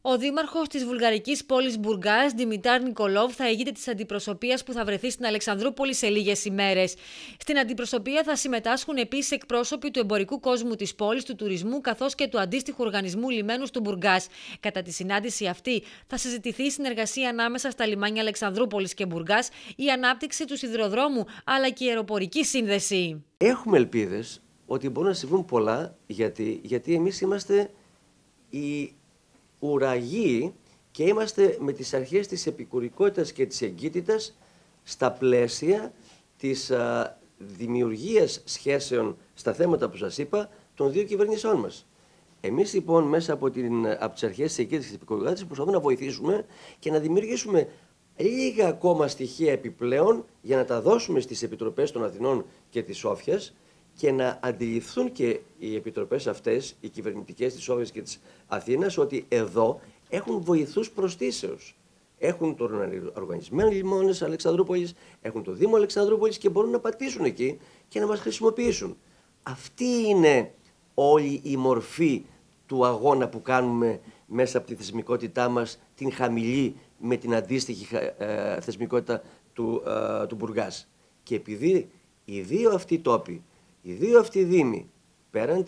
Ο δήμαρχος της βουλγαρικής πόλης Μπουργκάς, Δημητάρ Νικολόβ, θα ηγείται της αντιπροσωπείας που θα βρεθεί στην Αλεξανδρούπολη σε λίγες ημέρες. Στην αντιπροσωπεία θα συμμετάσχουν επίσης εκπρόσωποι του εμπορικού κόσμου της πόλης, του τουρισμού καθώς και του αντίστοιχου οργανισμού λιμένους του Μπουργκάς. Κατά τη συνάντηση αυτή θα συζητηθεί η συνεργασία ανάμεσα στα λιμάνια Αλεξανδρούπολης και Μπουργκάς, η ανάπτυξη του σιδηροδρόμου αλλά και η αεροπορική σύνδεση. Έχουμε ελπίδες ότι μπορούν να συμβούν πολλά, γιατί εμείς είμαστε οι ουραγοί και είμαστε με τις αρχές της επικουρικότητας και της εγκύτητας στα πλαίσια της δημιουργίας σχέσεων στα θέματα που σας είπα των δύο κυβερνήσεών μας. Εμείς λοιπόν μέσα από τις αρχές της εγκύτητας και της επικουρικότητας προσπαθούμε να βοηθήσουμε και να δημιουργήσουμε λίγα ακόμα στοιχεία επιπλέον για να τα δώσουμε στις επιτροπές των Αθηνών και της Σόφιας και να αντιληφθούν και οι επιτροπές αυτές, οι κυβερνητικές της Σόφιας και της Αθήνας, ότι εδώ έχουν βοηθούς προστίσεως. Έχουν τον οργανισμένο λιμόνες Αλεξανδρούπολης, έχουν το Δήμο Αλεξανδρούπολης και μπορούν να πατήσουν εκεί και να μας χρησιμοποιήσουν. Αυτή είναι όλη η μορφή του αγώνα που κάνουμε μέσα από τη θεσμικότητά μας, την χαμηλή με την αντίστοιχη θεσμικότητα του Μπουργκάς. Και επειδή οι δύο αυτοί τόποι, οι δύο αυτοί δήμοι, πέραν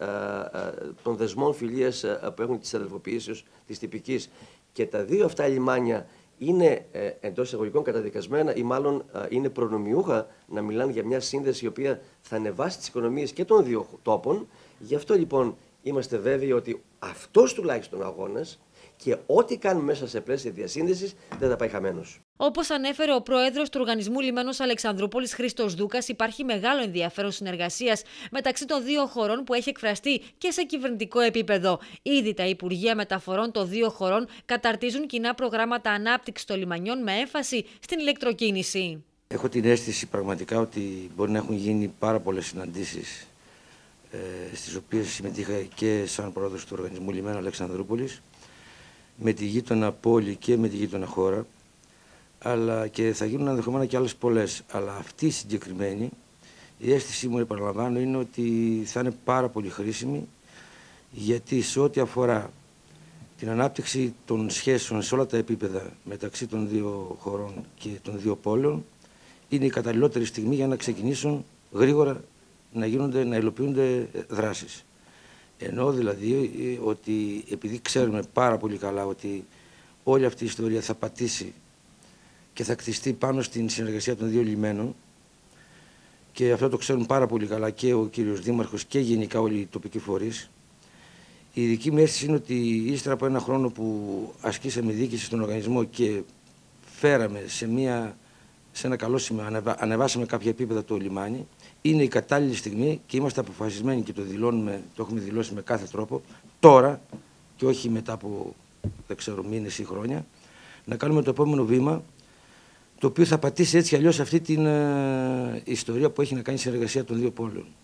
των δεσμών φιλίας που έχουν της αδελφοποιήσεως, της τυπικής, και τα δύο αυτά λιμάνια είναι εντός εισαγωγικών καταδικασμένα ή μάλλον είναι προνομιούχα να μιλάνε για μια σύνδεση η οποία θα ανεβάσει τις οικονομίες και των δύο τόπων. Γι' αυτό λοιπόν είμαστε βέβαιοι ότι αυτός τουλάχιστον ο αγώνας και ό,τι κάνουμε μέσα σε πλαίσια διασύνδεσης δεν θα πάει χαμένος. Όπως ανέφερε ο πρόεδρος του Οργανισμού Λιμένους Αλεξανδρούπολης, Χρήστος Δούκας, υπάρχει μεγάλο ενδιαφέρον συνεργασίας μεταξύ των δύο χωρών που έχει εκφραστεί και σε κυβερνητικό επίπεδο. Ήδη τα Υπουργεία Μεταφορών των δύο χωρών καταρτίζουν κοινά προγράμματα ανάπτυξης των λιμανιών με έμφαση στην ηλεκτροκίνηση. Έχω την αίσθηση πραγματικά ότι μπορεί να έχουν γίνει πάρα πολλές συναντήσεις στις οποίες συμμετείχα και σαν πρόεδρος του Οργανισμού Λιμένου Αλεξανδρούπολης με τη γείτονα πόλη και με τη γείτονα χώρα, αλλά και θα γίνουν ενδεχομένως και άλλες πολλές. Αλλά αυτή η συγκεκριμένη, η αίσθησή μου, επαναλαμβάνω, είναι ότι θα είναι πάρα πολύ χρήσιμη, γιατί σε ό,τι αφορά την ανάπτυξη των σχέσεων σε όλα τα επίπεδα μεταξύ των δύο χωρών και των δύο πόλεων, είναι η καταλληλότερη στιγμή για να ξεκινήσουν γρήγορα να υλοποιούνται δράσεις. Εννοώ δηλαδή ότι επειδή ξέρουμε πάρα πολύ καλά ότι όλη αυτή η ιστορία θα πατήσει και θα κτιστεί πάνω στην συνεργασία των δύο λιμένων, και αυτό το ξέρουν πάρα πολύ καλά και ο κύριος Δήμαρχος και γενικά όλοι οι τοπικοί φορείς, η δική μου αίσθηση είναι ότι ύστερα από ένα χρόνο που ασκήσαμε διοίκηση στον οργανισμό και φέραμε σε ένα καλό σημείο, ανεβάσαμε κάποια επίπεδα το λιμάνι, είναι η κατάλληλη στιγμή και είμαστε αποφασισμένοι και το έχουμε δηλώσει με κάθε τρόπο, τώρα και όχι μετά από, δεν ξέρω, μήνες ή χρόνια, να κάνουμε το επόμενο βήμα, το οποίο θα πατήσει έτσι αλλιώς αυτή την ιστορία που έχει να κάνει συνεργασία των δύο πόλεων.